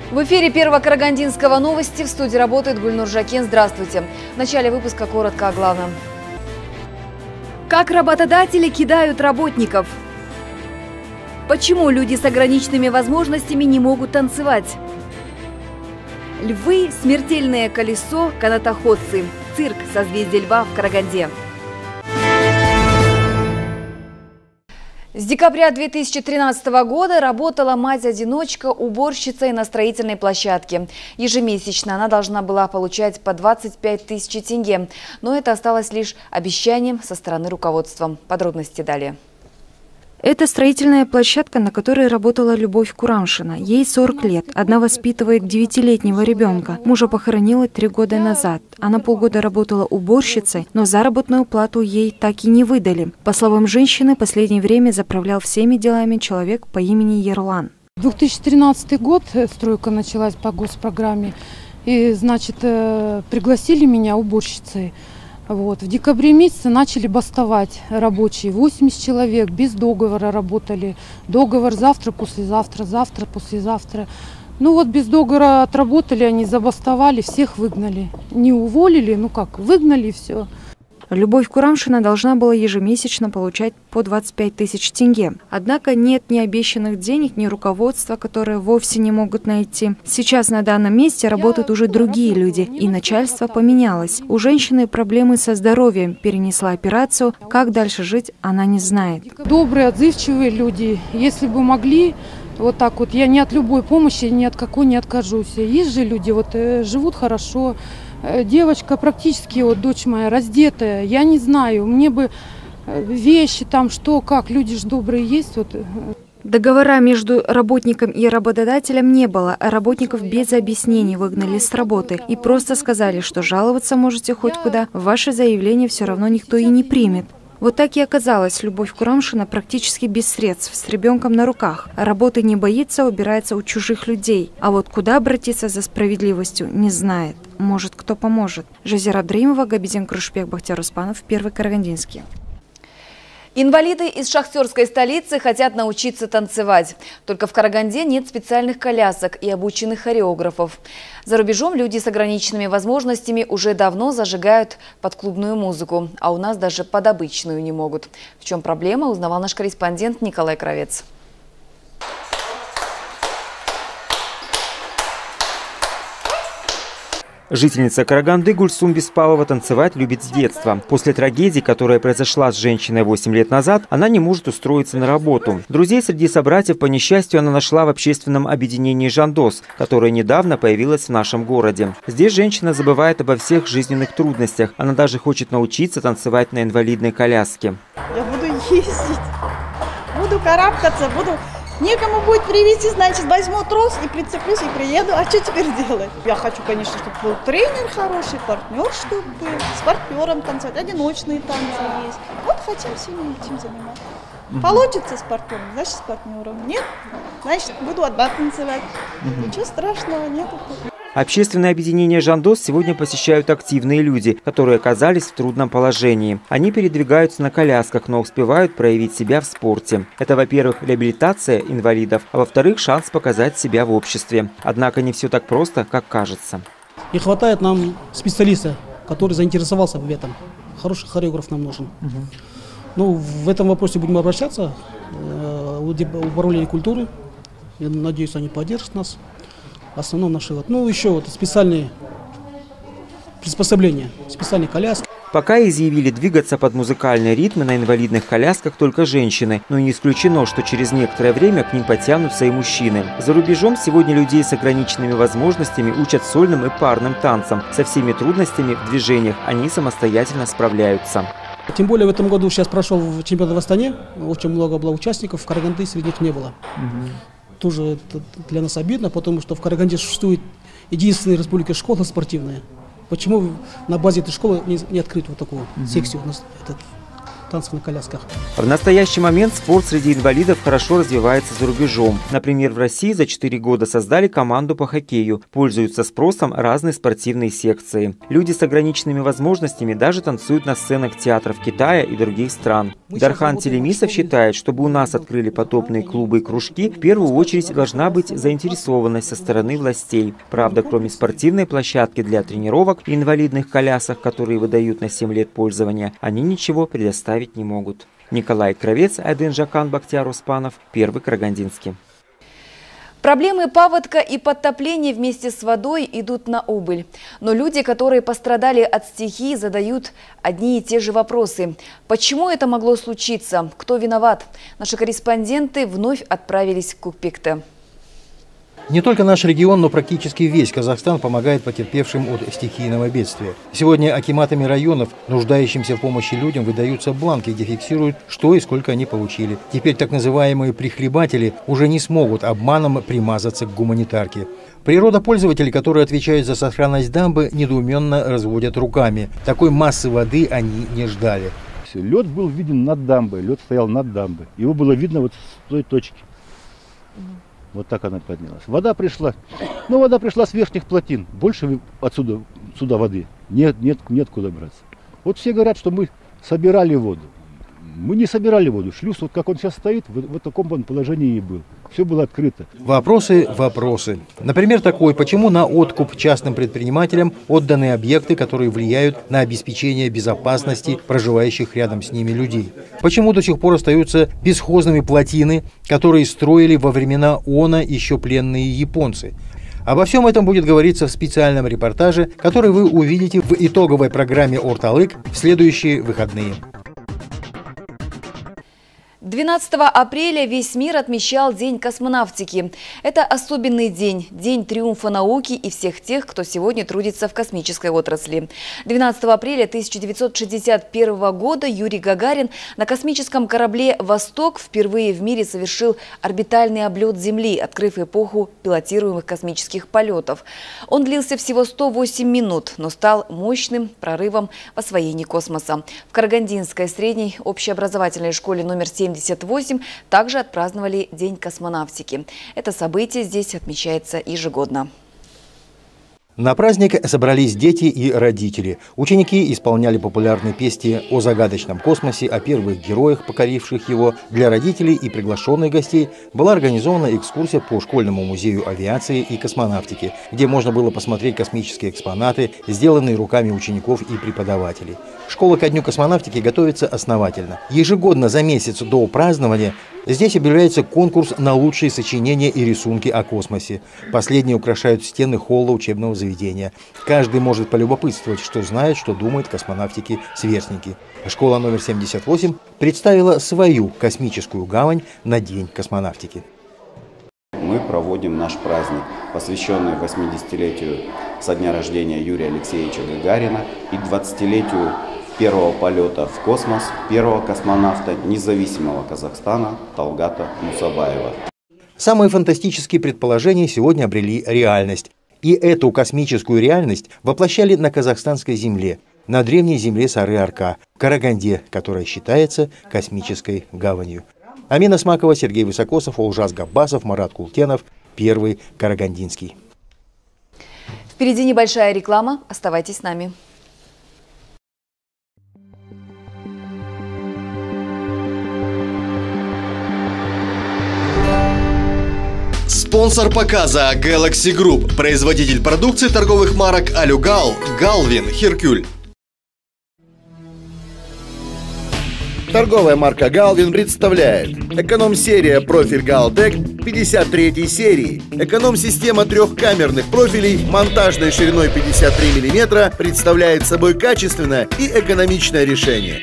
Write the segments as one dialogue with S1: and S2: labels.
S1: В эфире Первого Карагандинского новости. В студии работает Гульнур Жакен. Здравствуйте. В начале выпуска коротко о главном. Как работодатели кидают работников? Почему люди с ограниченными возможностями не могут танцевать? Львы, смертельное колесо, канатоходцы. Цирк созвездия льва в Караганде. С декабря 2013 года работала мать-одиночка уборщицей на строительной площадке. Ежемесячно она должна была получать по 25 тысяч тенге. Но это осталось лишь обещанием со стороны руководства. Подробности далее.
S2: Это строительная площадка, на которой работала Любовь Курамшина. Ей 40 лет. Одна воспитывает 9-летнего ребенка. Мужа похоронила 3 года назад. Она полгода работала уборщицей, но заработную плату ей так и не выдали. По словам женщины, в последнее время заправлял всеми делами человек по имени Ерлан.
S3: 2013 год стройка началась по госпрограмме. И, значит, пригласили меня уборщицей. Вот. В декабре месяце начали бастовать рабочие. 80 человек без договора работали. Договор завтра, послезавтра, завтра, послезавтра. Ну вот без договора отработали, они забастовали, всех выгнали. Не уволили, ну как, выгнали, все.
S2: Любовь Курамшина должна была ежемесячно получать по 25 тысяч тенге. Однако нет ни обещанных денег, ни руководства, которые вовсе не могут найти. Сейчас на данном месте работают уже другие люди, и начальство поменялось. У женщины проблемы со здоровьем, перенесла операцию. Как дальше жить, она не знает.
S3: Добрые, отзывчивые люди, если бы могли, вот так вот, я ни от любой помощи, ни от какой не откажусь. Есть же люди, вот живут хорошо. Девочка практически, вот дочь моя, раздетая. Я не знаю, мне бы вещи там, что, как, люди же добрые есть. Вот.
S2: Договора между работником и работодателем не было, а работников без объяснений выгнали с работы и просто сказали, что жаловаться можете хоть куда, ваше заявление все равно никто и не примет. Вот так и оказалось, Любовь Курамшина практически без средств, с ребенком на руках. Работы не боится, убирается у чужих людей. А вот куда обратиться за справедливостью, не знает. Может, кто поможет. Жазира Абдраимова, Габидин Крушбек, Бахтияр Успанов, Первый Карагандинский.
S1: Инвалиды из шахтерской столицы хотят научиться танцевать. Только в Караганде нет специальных колясок и обученных хореографов. За рубежом люди с ограниченными возможностями уже давно зажигают под клубную музыку, а у нас даже под обычную не могут. В чем проблема, узнавал наш корреспондент Николай Кравец.
S4: Жительница Караганды Гульсум Беспалова танцевать любит с детства. После трагедии, которая произошла с женщиной 8 лет назад, она не может устроиться на работу. Друзей среди собратьев, по несчастью, она нашла в общественном объединении «Жандос», которое недавно появилось в нашем городе. Здесь женщина забывает обо всех жизненных трудностях. Она даже хочет научиться танцевать на инвалидной коляске.
S5: Я буду ездить, буду карабкаться, некому будет привезти, значит, возьму трос и прицеплюсь и приеду. А что теперь делать? Я хочу, конечно, чтобы был тренер хороший, партнер, чтобы был, с партнером танцевать, одиночные танцы есть. Вот хотим сегодня этим заниматься. Получится с партнером, значит, с партнером. Нет, значит, буду одна танцевать. Ничего страшного нету.
S4: Общественное объединение «Жандос» сегодня посещают активные люди, которые оказались в трудном положении. Они передвигаются на колясках, но успевают проявить себя в спорте. Это, во-первых, реабилитация инвалидов, а во-вторых, шанс показать себя в обществе. Однако не все так просто, как кажется.
S6: Не хватает нам специалиста, который заинтересовался в этом. Хороший хореограф нам нужен. Ну, в этом вопросе будем обращаться в управление культуры. Я надеюсь, они поддержат нас. В основном наши еще вот специальные приспособления, специальные коляски.
S4: Пока изъявили двигаться под музыкальные ритмы на инвалидных колясках только женщины, но не исключено, что через некоторое время к ним потянутся и мужчины. За рубежом сегодня людей с ограниченными возможностями учат сольным и парным танцам. Со всеми трудностями в движениях они самостоятельно справляются.
S6: Тем более в этом году сейчас прошел чемпионат в Астане, очень много было участников, в Караганде среди них не было. Тоже для нас обидно, потому что в Караганде существует единственная республика школа спортивная. Почему на базе этой школы не открыть вот такую секцию танцев на колясках.
S4: В настоящий момент спорт среди инвалидов хорошо развивается за рубежом. Например, в России за 4 года создали команду по хоккею. Пользуются спросом разные спортивные секции. Люди с ограниченными возможностями даже танцуют на сценах театров Китая и других стран. Дархан Телемисов считает, чтобы у нас открыли подобные клубы и кружки, в первую очередь должна быть заинтересованность со стороны властей. Правда, кроме спортивной площадки для тренировок и инвалидных колясок, которые выдают на 7 лет пользования, они ничего предоставить не могут. Николай Кровец, Айдын Жакан, Бактияр Успанов, Первый Карагандинский.
S1: Проблемы паводка и подтопления вместе с водой идут на убыль. Но люди, которые пострадали от стихии, задают одни и те же вопросы. Почему это могло случиться? Кто виноват? Наши корреспонденты вновь отправились в Кукпекте.
S7: Не только наш регион, но практически весь Казахстан помогает потерпевшим от стихийного бедствия. Сегодня акиматами районов, нуждающимся в помощи людям, выдаются бланки, где фиксируют, что и сколько они получили. Теперь так называемые прихлебатели уже не смогут обманом примазаться к гуманитарке. Природопользователи, которые отвечают за сохранность дамбы, недоуменно разводят руками. Такой массы воды они не ждали.
S8: Лед был виден над дамбой, лед стоял над дамбой. Его было видно вот с той точки. Вот так она поднялась. Вода пришла, но вода пришла с верхних плотин. Больше отсюда сюда воды нет куда браться. Вот все говорят, что мы собирали воду. Мы не собирали воду. Шлюз, вот как он сейчас стоит, в таком он положении и был. Все было открыто.
S7: Вопросы. Например, такой: почему на откуп частным предпринимателям отданы объекты, которые влияют на обеспечение безопасности проживающих рядом с ними людей? Почему до сих пор остаются бесхозными плотины, которые строили во времена ООНа еще пленные японцы? Обо всем этом будет говориться в специальном репортаже, который вы увидите в итоговой программе «Орталык» в следующие выходные.
S1: 12 апреля весь мир отмечал День космонавтики. Это особенный день, день триумфа науки и всех тех, кто сегодня трудится в космической отрасли. 12 апреля 1961 года Юрий Гагарин на космическом корабле «Восток» впервые в мире совершил орбитальный облет Земли, открыв эпоху пилотируемых космических полетов. Он длился всего 108 минут, но стал мощным прорывом в освоении космоса. В Карагандинской средней общеобразовательной школе номер 78 также отпраздновали День космонавтики. Это событие здесь отмечается ежегодно.
S7: На праздник собрались дети и родители. Ученики исполняли популярные песни о загадочном космосе, о первых героях, покоривших его. Для родителей и приглашенных гостей была организована экскурсия по школьному музею авиации и космонавтики, где можно было посмотреть космические экспонаты, сделанные руками учеников и преподавателей. Школа ко Дню космонавтики готовится основательно. Ежегодно за месяц до празднования здесь объявляется конкурс на лучшие сочинения и рисунки о космосе. Последние украшают стены холла учебного заведения. Каждый может полюбопытствовать, что знает, что думают космонавтики-сверстники. Школа номер 78 представила свою космическую гавань на День космонавтики.
S9: Мы проводим наш праздник, посвященный 80-летию со дня рождения Юрия Алексеевича Гагарина и 20-летию первого полета в космос первого космонавта независимого Казахстана Талгата Мусабаева.
S7: Самые фантастические предположения сегодня обрели реальность. И эту космическую реальность воплощали на казахстанской земле, на древней земле Сары-Арка, Караганде, которая считается космической гаванью. Амина Смакова, Сергей Высокосов, Олжас Габбасов, Марат Култенов, Первый Карагандинский.
S1: Впереди небольшая реклама. Оставайтесь с нами.
S10: Спонсор показа Galaxy Group, производитель продукции торговых марок Алюгал, Галвин, Херкюль.
S11: Торговая марка Галвин представляет эконом-серия профиль Галтек 53 серии. Эконом-система трехкамерных профилей монтажной шириной 53 мм представляет собой качественное и экономичное решение.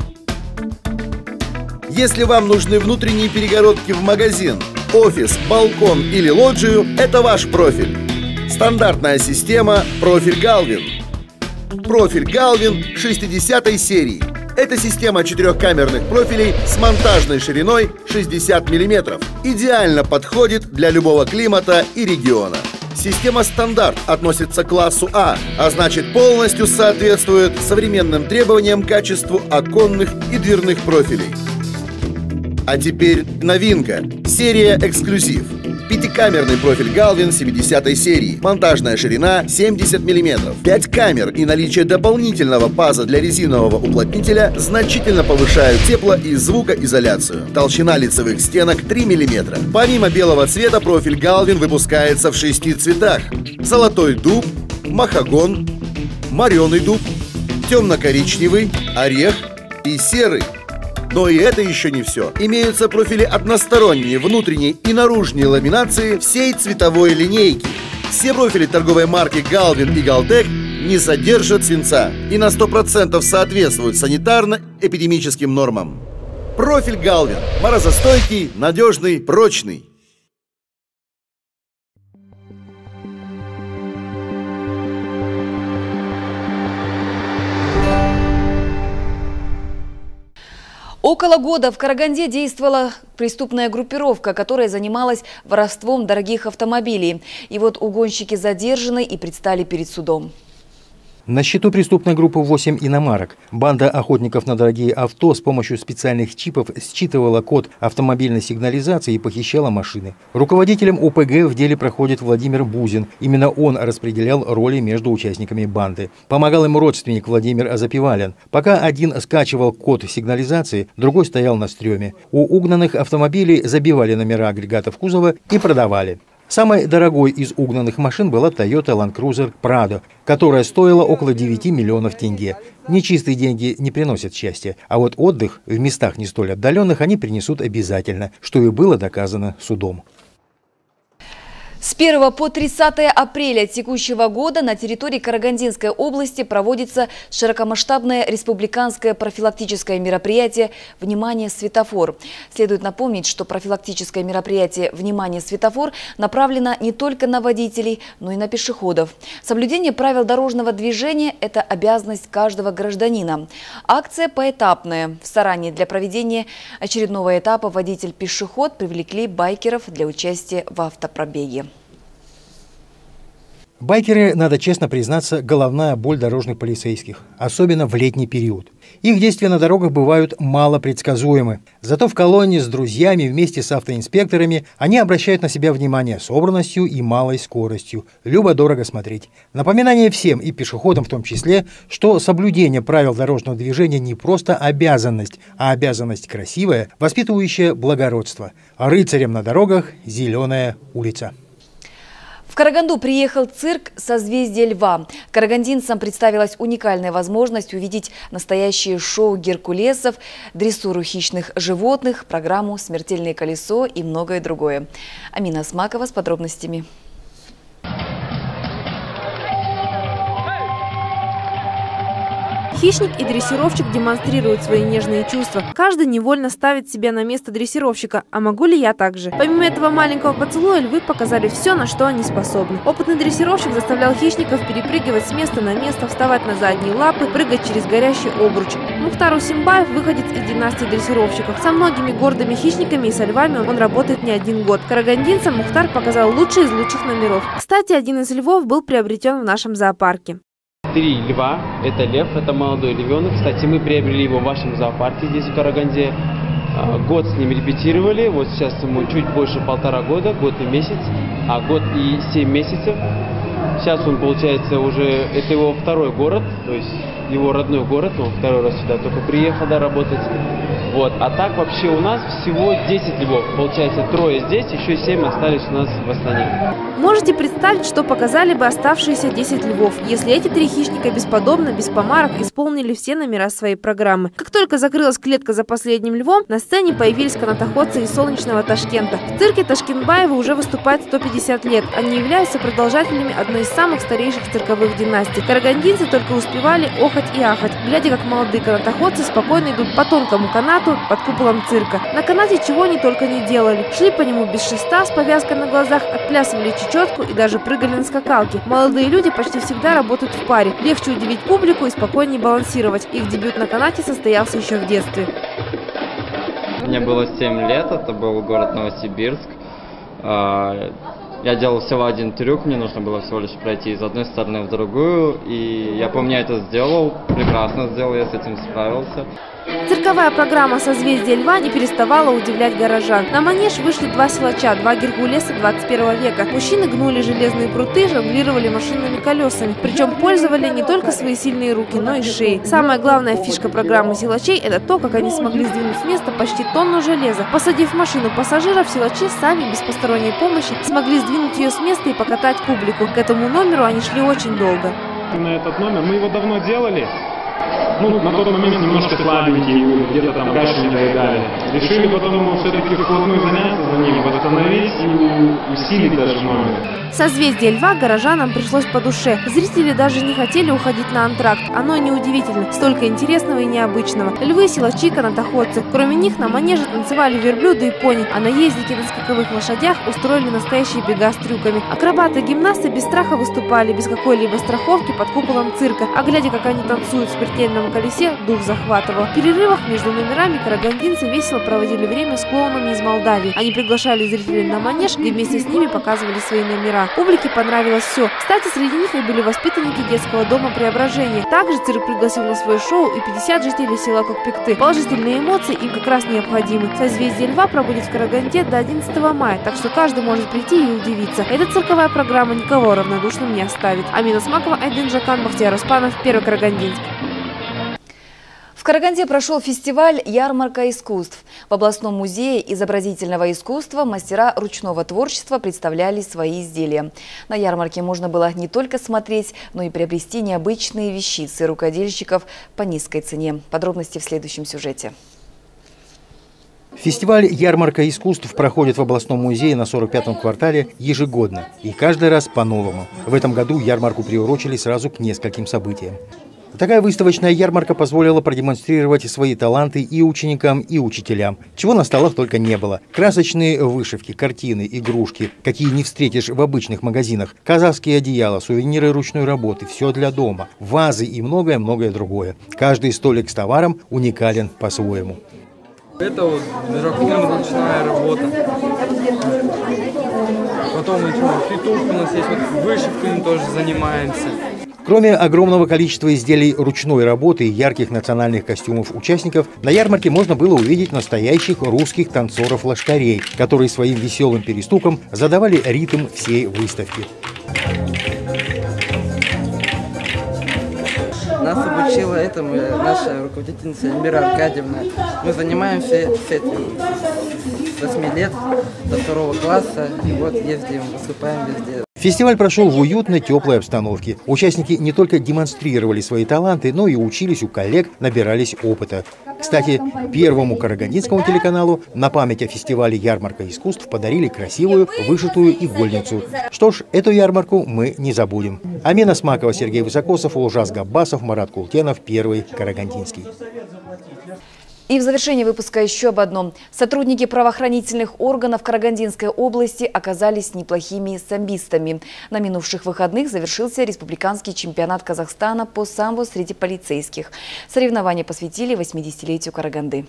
S11: Если вам нужны внутренние перегородки в магазин, офис, балкон или лоджию, это ваш профиль. Стандартная система профиль Галвин. Профиль Галвин 60 серии. Это система четырехкамерных профилей с монтажной шириной 60 мм. Идеально подходит для любого климата и региона. Система «Стандарт» относится к классу А, а значит полностью соответствует современным требованиям к качеству оконных и дверных профилей. А теперь новинка. Серия «Эксклюзив». Пятикамерный профиль Galvin 70-й серии. Монтажная ширина 70 мм. 5 камер и наличие дополнительного паза для резинового уплотнителя значительно повышают тепло- и звукоизоляцию. Толщина лицевых стенок 3 мм. Помимо белого цвета, профиль Galvin выпускается в 6 цветах. Золотой дуб, махагон, мореный дуб, темно-коричневый, орех и серый. Но и это еще не все. Имеются профили односторонней, внутренней и наружной ламинации всей цветовой линейки. Все профили торговой марки Galvin и Galtech не содержат свинца и на 100% соответствуют санитарно-эпидемическим нормам. Профиль Galvin. Морозостойкий, надежный, прочный.
S1: Около года в Караганде действовала преступная группировка, которая занималась воровством дорогих автомобилей. И вот угонщики задержаны и предстали перед судом.
S7: На счету преступной группы 8 иномарок. Банда охотников на дорогие авто с помощью специальных чипов считывала код автомобильной сигнализации и похищала машины. Руководителем ОПГ в деле проходит Владимир Бузин. Именно он распределял роли между участниками банды. Помогал ему родственник Владимир Азапивалин. Пока один скачивал код сигнализации, другой стоял на стреме. У угнанных автомобилей забивали номера агрегатов кузова и продавали. Самой дорогой из угнанных машин была Toyota Land Cruiser Prado, которая стоила около 9 миллионов тенге. Нечистые деньги не приносят счастья, а вот отдых в местах не столь отдаленных они принесут обязательно, что и было доказано судом.
S1: С 1 по 30 апреля текущего года на территории Карагандинской области проводится широкомасштабное республиканское профилактическое мероприятие «Внимание, светофор». Следует напомнить, что профилактическое мероприятие «Внимание, светофор» направлено не только на водителей, но и на пешеходов. Соблюдение правил дорожного движения – это обязанность каждого гражданина. Акция поэтапная. В Саране для проведения очередного этапа водитель-пешеход привлекли байкеров для участия в автопробеге.
S7: Байкеры, надо честно признаться, головная боль дорожных полицейских, особенно в летний период. Их действия на дорогах бывают малопредсказуемы. Зато в колонии с друзьями вместе с автоинспекторами они обращают на себя внимание собранностью и малой скоростью. Любо-дорого смотреть. Напоминание всем, и пешеходам в том числе, что соблюдение правил дорожного движения не просто обязанность, а обязанность красивая, воспитывающая благородство. Рыцарям на дорогах зеленая улица.
S1: В Караганду приехал цирк «Созвездие льва». Карагандинцам представилась уникальная возможность увидеть настоящее шоу геркулесов, дрессуру хищных животных, программу «Смертельное колесо» и многое другое. Амина Асмакова с подробностями.
S2: Хищник и дрессировщик демонстрируют свои нежные чувства. Каждый невольно ставит себя на место дрессировщика. А могу ли я так же? Помимо этого маленького поцелуя, львы показали все, на что они способны. Опытный дрессировщик заставлял хищников перепрыгивать с места на место, вставать на задние лапы, прыгать через горящий обруч. Мухтар Усимбаев, выходец из династии дрессировщиков. Со многими гордыми хищниками и со львами он работает не один год. Карагандинцам Мухтар показал лучшие из лучших номеров. Кстати, один из львов был приобретен в нашем зоопарке.
S12: 3 льва, это лев, это молодой львенок. Кстати, мы приобрели его в вашем зоопарке здесь в Караганде. Год с ним репетировали, вот сейчас ему чуть больше 1,5 года, год и месяц, а год и 7 месяцев. Сейчас он, получается, уже, это его второй город, то есть его родной город, он второй раз сюда только приехал, да, работать. Вот. А так вообще у нас всего 10 львов. Получается, 3 здесь, еще 7 остались у нас в Астане.
S2: Можете представить, что показали бы оставшиеся 10 львов, если эти 3 хищника бесподобно, без помарок исполнили все номера своей программы. Как только закрылась клетка за последним львом, на сцене появились канатоходцы из солнечного Ташкента. В цирке Ташкентбаева уже выступает 150 лет. Они являются продолжателями одной из самых старейших цирковых династий. Карагандинцы только успевали охать и ахать, глядя, как молодые канатоходцы спокойно идут по тонкому канату под куполом цирка. На канате чего они только не делали. Шли по нему без шеста, с повязкой на глазах, отплясывали чечетку и даже прыгали на скакалке. Молодые люди почти всегда работают в паре. Легче удивить публику и спокойнее балансировать. Их дебют на канате состоялся еще в детстве.
S13: Мне было 7 лет, это был город Новосибирск. Я делал всего один трюк, мне нужно было всего лишь пройти из одной стороны в другую. И я помню, я это сделал, прекрасно сделал, я с этим справился.
S2: Цирковая программа «Созвездие льва» не переставала удивлять горожан. На манеж вышли два силача, два геркулеса 21 века. Мужчины гнули железные пруты, жонглировали машинными колесами. Причем пользовали не только свои сильные руки, но и шеи. Самая главная фишка программы силачей – это то, как они смогли сдвинуть с места почти тонну железа. Посадив в машину пассажиров, силачи сами, без посторонней помощи, смогли сдвинуть ее с места и покатать публику. К этому номеру они шли очень долго.
S14: На этот номер мы его давно делали. Ну, на тот момент немножко слабенький, где-то там каши не доедали. Решили потом все-таки вплотную заняться за ним, восстановить и усилить даже номер.
S2: «Созвездие льва» горожанам пришлось по душе. Зрители даже не хотели уходить на антракт. Оно неудивительно. Столько интересного и необычного. Львы, силачи, канатоходцы. Кроме них на манеже танцевали верблюды и пони. А наездники на скаковых лошадях устроили настоящие бега с трюками. Акробаты-гимнасты без страха выступали, без какой-либо страховки под куполом цирка. А глядя, как они танцуют в смертельном колесе, дух захватывал. В перерывах между номерами карагандинцы весело проводили время с клоунами из Молдавии. Они приглашали зрителей на манеж и вместе с ними показывали свои номера. Публике понравилось все. Кстати, среди них и были воспитанники детского дома «Преображение». Также цирк пригласил на свое шоу и 50 жителей села Кокпекты. Положительные эмоции им как раз необходимы. «Созвездие льва» проводит в Караганде до 11 мая, так что каждый может прийти и удивиться. Эта цирковая программа никого равнодушным не оставит. Амина Смакова, Айдын Жакан, Бахтияр Оспанов, Первый Карагандинский.
S1: В Караганде прошел фестиваль «Ярмарка искусств». В областном музее изобразительного искусства мастера ручного творчества представляли свои изделия. На ярмарке можно было не только смотреть, но и приобрести необычные вещицы рукодельщиков по низкой цене. Подробности в следующем сюжете.
S7: Фестиваль «Ярмарка искусств» проходит в областном музее на 45-м квартале ежегодно. И каждый раз по-новому. В этом году ярмарку приурочили сразу к нескольким событиям. Такая выставочная ярмарка позволила продемонстрировать свои таланты и ученикам, и учителям. Чего на столах только не было. Красочные вышивки, картины, игрушки, какие не встретишь в обычных магазинах. Казахские одеяла, сувениры ручной работы, все для дома. Вазы и многое-многое другое. Каждый столик с товаром уникален по-своему.
S15: Это вот ручная работа. Потом фитушка у нас есть, вот вышивками тоже занимаемся.
S7: Кроме огромного количества изделий ручной работы и ярких национальных костюмов участников, на ярмарке можно было увидеть настоящих русских танцоров-лошкарей, которые своим веселым перестуком задавали ритм всей выставки.
S15: Нас обучила этому наша руководительница Эльмира Аркадьевна. Мы занимаемся этим с 8 лет, до 2 класса, и вот ездим, выступаем везде.
S7: Фестиваль прошел в уютной, теплой обстановке. Участники не только демонстрировали свои таланты, но и учились у коллег, набирались опыта. Кстати, Первому карагандинскому телеканалу на память о фестивале «Ярмарка искусств» подарили красивую вышитую игольницу. Что ж, эту ярмарку мы не забудем. Амина Смакова, Сергей Высокосов, Улжас Габбасов, Марат Култенов, Первый Карагандинский.
S1: И в завершении выпуска еще об одном. Сотрудники правоохранительных органов Карагандинской области оказались неплохими самбистами. На минувших выходных завершился республиканский чемпионат Казахстана по самбо среди полицейских. Соревнования посвятили 80-летию Караганды.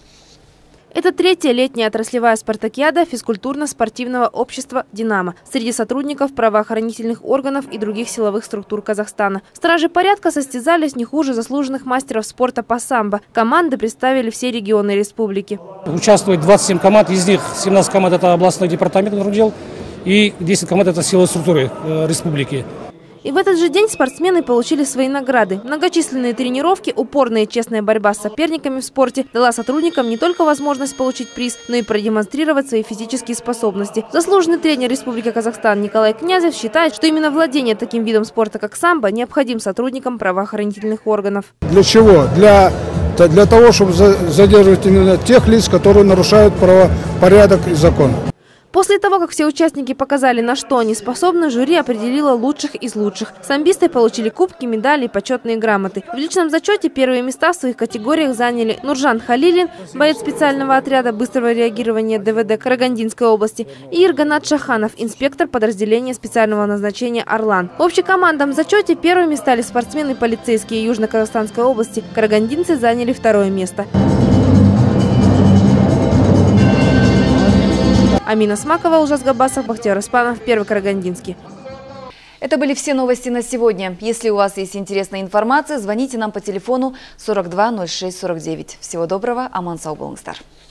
S2: Это третья летняя отраслевая спартакиада физкультурно-спортивного общества «Динамо» среди сотрудников правоохранительных органов и других силовых структур Казахстана. Стражи порядка состязались не хуже заслуженных мастеров спорта по самбо. Команды представили все регионы республики.
S16: Участвует 27 команд, из них 17 команд – это областной департамент внутренних дел и 10 команд – это силовые структуры республики.
S2: И в этот же день спортсмены получили свои награды. Многочисленные тренировки, упорная и честная борьба с соперниками в спорте дала сотрудникам не только возможность получить приз, но и продемонстрировать свои физические способности. Заслуженный тренер Республики Казахстан Николай Князев считает, что именно владение таким видом спорта, как самбо, необходим сотрудникам правоохранительных органов.
S17: Для чего? Для того, чтобы задерживать именно тех лиц, которые нарушают правопорядок и закон.
S2: После того, как все участники показали, на что они способны, жюри определило лучших из лучших. Самбисты получили кубки, медали и почетные грамоты. В личном зачете первые места в своих категориях заняли Нуржан Халилин, боец специального отряда быстрого реагирования ДВД Карагандинской области, и Ирганат Шаханов, инспектор подразделения специального назначения «Орлан». В общекомандном зачете первыми стали спортсмены-полицейские Южно-Казахстанской области. Карагандинцы заняли 2-е место. Амина Смакова, Ужас Габасов, Бахтияр Испанов, Первый Карагандинский.
S1: Это были все новости на сегодня. Если у вас есть интересная информация, звоните нам по телефону 42 06 49. Всего доброго, аман сау болыңыздар.